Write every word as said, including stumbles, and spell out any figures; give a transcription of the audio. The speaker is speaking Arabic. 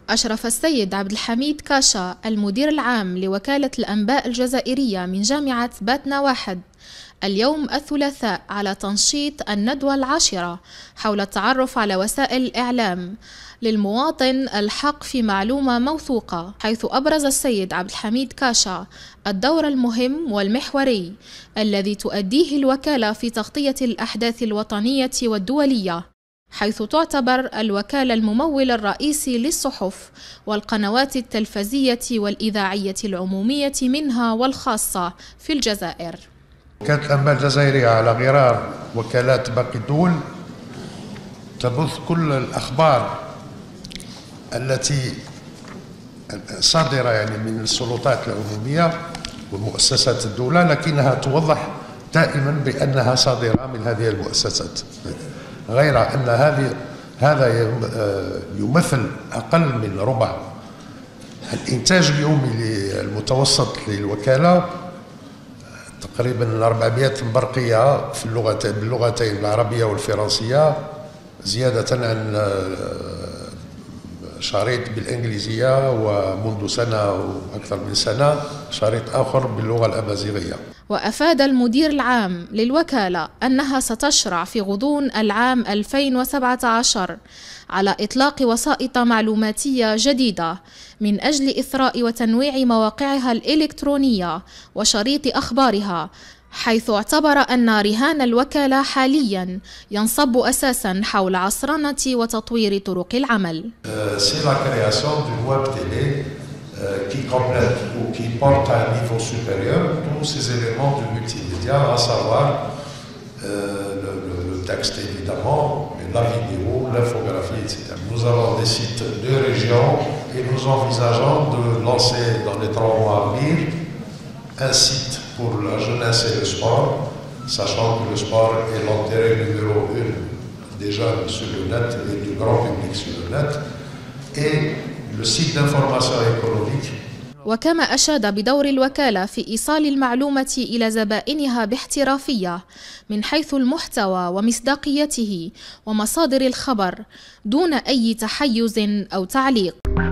أشرف السيد عبد الحميد كاشا المدير العام لوكالة الأنباء الجزائرية من جامعة باتنا واحد اليوم الثلاثاء على تنشيط الندوة العاشرة حول التعرف على وسائل الإعلام للمواطن الحق في معلومة موثوقة، حيث أبرز السيد عبد الحميد كاشا الدور المهم والمحوري الذي تؤديه الوكالة في تغطية الأحداث الوطنية والدولية، حيث تعتبر الوكالة الممول الرئيسي للصحف والقنوات التلفزية والإذاعية العمومية منها والخاصة في الجزائر. وكالة الأنباء الجزائرية على غرار وكالات باقي الدول تبث كل الأخبار التي صادرة يعني من السلطات العمومية ومؤسسات الدولة، لكنها توضح دائما بأنها صادرة من هذه المؤسسات، غير أن هذه هذا يمثل أقل من ربع الإنتاج اليومي المتوسط للوكالة، تقريبا أربعمائة برقية في اللغتين باللغتين العربية والفرنسية، زيادة عن شريط بالإنجليزية، ومنذ سنة وأكثر من سنة شريط آخر باللغة الأمازيغية. وأفاد المدير العام للوكالة أنها ستشرع في غضون العام ألفين وسبعة عشر على إطلاق وسائط معلوماتية جديدة من أجل إثراء وتنويع مواقعها الإلكترونية وشريط أخبارها، حيث اعتبر أن رهان الوكالة حاليا ينصب أساسا حول عصرنة وتطوير طرق العمل. qui complète ou qui porte à un niveau supérieur tous ces éléments de multimédia, à savoir euh, le, le, le texte évidemment, la vidéo, l'infographie, et cetera. Nous avons des sites de région et nous envisageons de lancer dans les trois mois à venir un site pour la jeunesse et le sport, sachant que le sport est l'intérêt numéro un déjà sur le net et du grand public sur le net, et le site d'information économique. وكما أشاد بدور الوكالة في إيصال المعلومة إلى زبائنها باحترافية من حيث المحتوى ومصداقيته ومصادر الخبر دون أي تحيز أو تعليق.